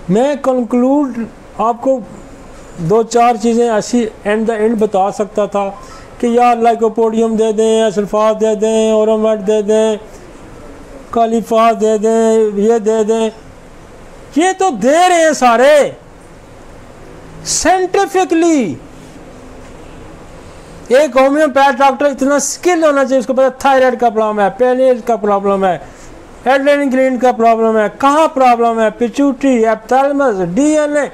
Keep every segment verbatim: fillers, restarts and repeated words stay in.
मैं कंक्लूड आपको दो चार चीज़ें ऐसी एंड द एंड बता सकता था कि यार लाइकोपोडियम दे दें, सल्फात दे दें, ओरोमेट दे दें, कालीफास दे दें, ये दे दें, ये तो दे रहे हैं सारे साइंटिफिकली। एक होम्योपैथ डॉक्टर इतना स्किल होना चाहिए, उसको पता थायराइड का प्रॉब्लम है, पेनिस का प्रॉब्लम है, एड्रेनल ग्लैंड का प्रॉब्लम है, कहाँ प्रॉब्लम है, पिट्यूटरी, एप्थैलेमस, डीएनए।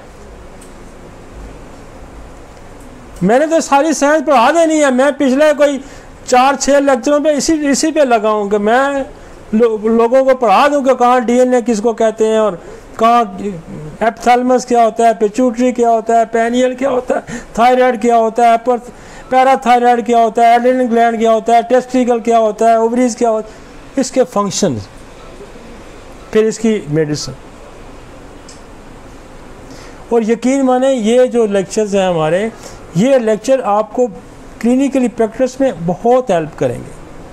मैंने तो सारी साइंस पढ़ा देनी है। मैं पिछले कोई चार छः लेक्चरों पे इसी इसी पे लगा हूँ कि मैं लो, लोगों को पढ़ा दूँ कि कहाँ डीएनए किसको कहते हैं और कहाँ एप्थैलेमस क्या होता है, पिट्यूटरी क्या होता है, पेनियल क्या होता है, थायराइड क्या होता है, पर पैराथायराइड क्या होता है, एड्रेनल ग्लैंड क्या होता है, टेस्टिकल क्या होता है, ओवरीज क्या होता है, इसके फंक्शन, फिर इसकी मेडिसिन। और यकीन माने ये जो लेक्चर्स हैं हमारे, ये लेक्चर आपको क्लिनिकली प्रैक्टिस में बहुत हेल्प करेंगे।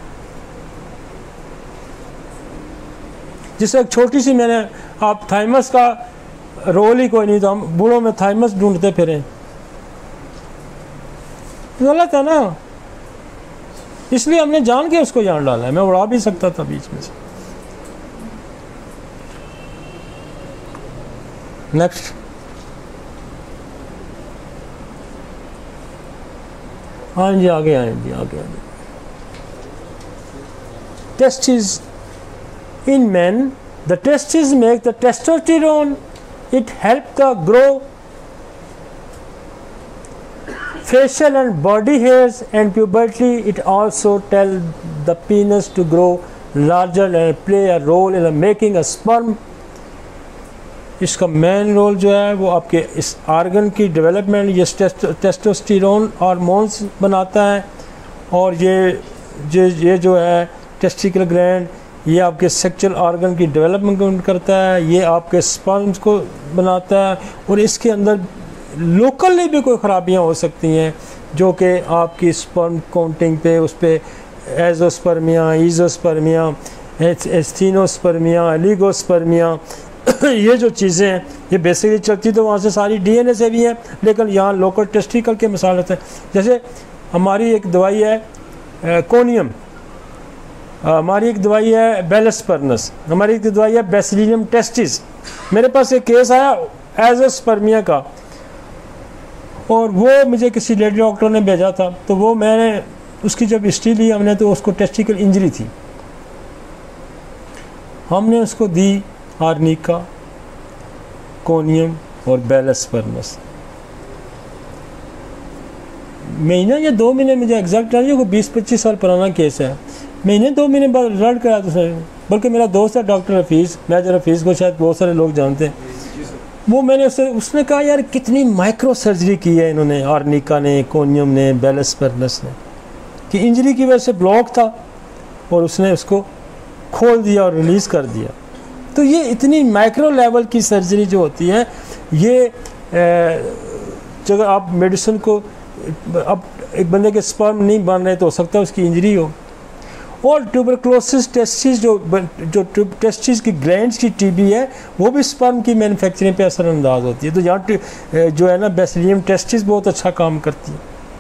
जिससे एक छोटी सी मैंने आप थाइमस का रोल ही कोई नहीं था, हम बूढ़ों में थाइमस ढूंढते फिरें, गलत है ना। इसलिए हमने जान के उसको जान डाला है। मैं उड़ा भी सकता था बीच में से। नेक्स्ट, हाँ जी आगे आए जी आगे आगे। Testis in man, the testis make the testosterone, it help the grow facial and body hairs and puberty. It also tell the penis to grow larger and play a role in making a sperm. इसका main role जो है वो आपके इस argon की development, ये testosterone hormones बनाता है, और ये ये ये जो है टेस्टिकल ग्लैंड, ये आपके सेक्सुअल आर्गन की डेवलपमेंट करता है, ये आपके स्पर्म्स को बनाता है। और इसके अंदर लोकली भी कोई ख़राबियाँ हो सकती हैं जो कि आपकी स्पर्म काउंटिंग पे, उस पर एजोस्पर्मिया, ईजोस्पर्मिया, एस्थीनोस्पर्मिया, एलिगोस्पर्मिया, ये जो चीज़ें हैं ये बेसिकली चलती तो वहाँ से सारी डीएनए से भी हैं, लेकिन यहाँ लोकल टेस्टिकल के मिसाल होते हैं। जैसे हमारी एक दवाई है कोनियम, हमारी एक दवाई है बेलस्पर्नस, हमारी एक दवाई है बेसिलियम टेस्टिस। मेरे पास एक केस आया एजोस्पर्मिया का, और वो मुझे किसी लेडी डॉक्टर ने भेजा था, तो वो मैंने उसकी जब हिस्ट्री ली हमने, तो उसको टेस्टिकल इंजरी थी। हमने उसको दी आर्निका, कोनियम और बेलस्पर्नस। महीना या दो महीने, मुझे एग्जैक्ट नहीं, को बीस पच्चीस साल पुराना केस है, महीने दो महीने बाद रिजल्ट कराया था। बल्कि मेरा दोस्त है डॉक्टर हफीज़, मेजर हफीज़ को शायद बहुत सारे लोग जानते हैं। वो मैंने उससे उसने कहा यार कितनी माइक्रो सर्जरी की है इन्होंने, आर्निका ने, कोनियम ने, बेलस्पर्नस ने, कि इंजरी की वजह से ब्लॉक था और उसने उसको खोल दिया और रिलीज़ कर दिया। तो ये इतनी माइक्रो लेवल की सर्जरी जो होती है, ये जगह आप मेडिसिन को, अब एक बंदे के स्पर्म नहीं बन रहे तो हो सकता है उसकी इंजरी हो। और ट्यूबरक्लोसिस टेस्टिस, जो जो टेस्टिस की ग्लैंड्स की टीबी है, वो भी स्पर्म की मैन्युफैक्चरिंग पे असरअंदाज होती है। तो यहाँ जो है ना बेसिलियम टेस्टिस बहुत अच्छा काम करती है।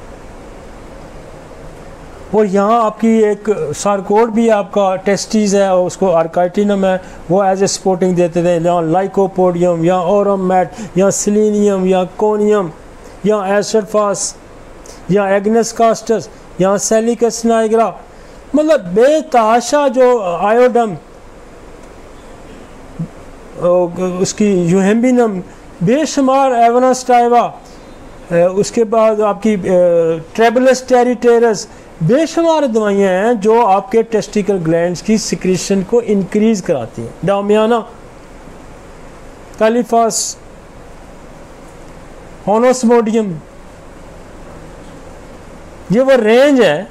और यहाँ आपकी एक सार्कोड भी आपका टेस्टिस है, और उसको आर्काइटिनम है, वो एज ए सपोर्टिंग देते थे। यहाँ लाइकोपोडियम, या ओरोमेट, या सिलीनियम, या कोनियम, या एसरफास, या एग्नेस कास्टस, या सेलिकस नाइग्रा, मतलब बेताशा जो आयोडम, उसकी यूहेम्बिनम, बेशुमार एवनास्टाइवा, उसके बाद आपकी ट्रेबलस टेरिटेरस, बेशुमार दवाइयाँ हैं जो आपके टेस्टिकल ग्लैंड्स की सिक्रीशन को इंक्रीज कराती हैं। डामियाना, कालीफास, होनोस्मोडियम, ये वो रेंज है।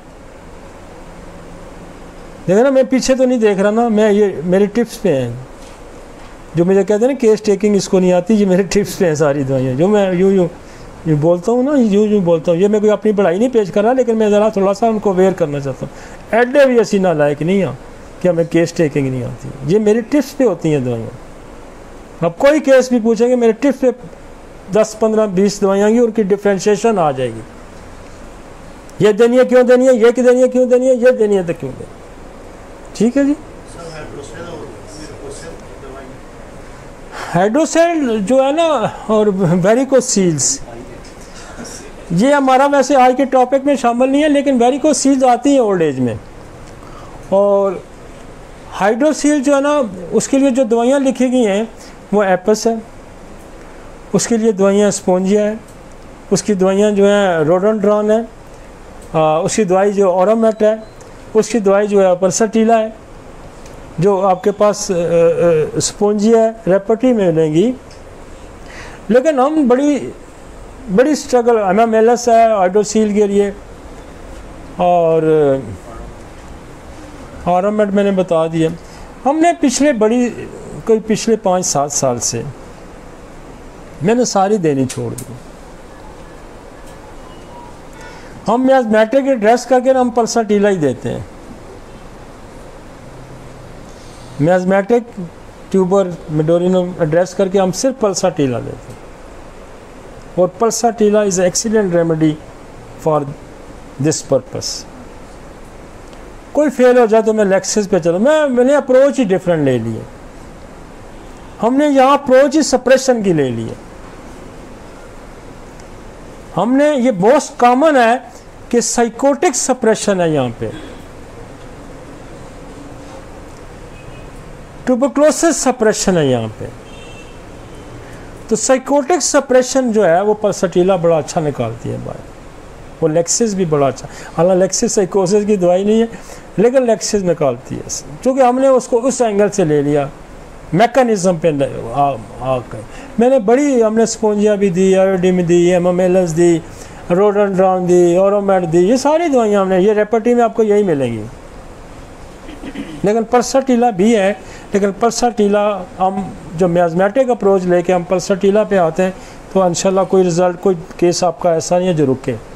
देखो ना, मैं पीछे तो नहीं देख रहा ना, मैं ये मेरे टिप्स पे हैं, जो मुझे कहते हैं ना केस टेकिंग इसको नहीं आती, ये मेरे टिप्स पे हैं सारी दवाइयाँ, जो मैं यूँ यूँ यूँ बोलता हूँ ना, यूँ यूँ बोलता हूँ। ये मैं कोई अपनी पढ़ाई नहीं पेश कर रहा, लेकिन मैं ज़रा थोड़ा सा उनको अवेयर करना चाहता हूँ। एडे भी ऐसी नालायक नहीं है कि हमें केस टेकिंग नहीं आती, ये मेरी टिप्स पे होती हैं दवाइयाँ। अब कोई केस भी पूछेंगे मेरे टिप पे दस पंद्रह बीस दवाइयाँ आएंगी, उनकी डिफ्रेंशिएशन आ जाएगी, ये देनी है क्यों देनी है, ये की देनी है क्यों देनी है, ये देनी है तो क्यों देनी है। ठीक है जी। हाइड्रोसेल जो है ना और वेरिकोसील्स, ये हमारा वैसे आज के टॉपिक में शामिल नहीं है, लेकिन वेरिकोसील्स आती हैं ओल्ड एज में। और हाइड्रोसील जो है ना उसके लिए जो दवाइयाँ लिखी गई हैं वो एपस है, उसके लिए दवाइयाँ स्पोंजिया है, उसकी दवाइयाँ जो हैं रोडोड्रॉन है, आ, उसकी दवाई जो ऑरोमेट है, उसकी दवाई जो है परसटीला है, जो आपके पास स्पोंजिया है रेपर्टी में मिलेंगी। लेकिन हम बड़ी बड़ी स्ट्रगल एमामेलस है हाइड्रोसील के लिए, और ऑरोमेट मैंने बता दिया। हमने पिछले बड़ी कोई पिछले पाँच सात साल से मैंने सारी देनी छोड़ दी। हम मियाज़मेटिक एड्रेस करके हम पल्साटीला ही देते हैं। मियाज़मेटिक ट्यूबर मेडोरिनम एड्रेस करके हम सिर्फ पल्साटीला देते हैं, और pulsatilla is excellent remedy for this purpose. कोई फेल हो जाए तो मैं लेक्सिस पे चलो, मैं मैंने अप्रोच ही डिफरेंट ले लिए। हमने यहाँ अप्रोच ही सप्रेशन की ले ली है। हमने ये मोस्ट कॉमन है कि साइकोटिक सप्रेशन है यहाँ पे, ट्यूबरक्लोसिस सप्रेशन है यहाँ पे। तो साइकोटिक सप्रेशन जो है वो पल्साटीला बड़ा अच्छा निकालती है बाहर, वो लेक्सिस भी बड़ा अच्छा, हालांकि लेक्सिस साइकोसिस की दवाई नहीं है, लेकिन लेक्सिस निकालती है, क्योंकि हमने उसको उस एंगल से ले लिया, मैकेनिज्म पे आकर। मैंने बड़ी हमने स्पोंजिया भी दी, आयोडीन दी, एमामेलस दी, रोडोड्रॉन दी, ऑरोमेट दी, ये सारी दवाइयाँ हमने, ये रेपर्टी में आपको यही मिलेंगी। लेकिन पल्साटीला भी है, लेकिन पल्साटीला हम जो मियाज़मेटिक अप्रोच लेके हम पल्साटीला पे आते हैं तो इंशाल्लाह कोई रिज़ल्ट, कोई केस आपका ऐसा नहीं है जो रुके।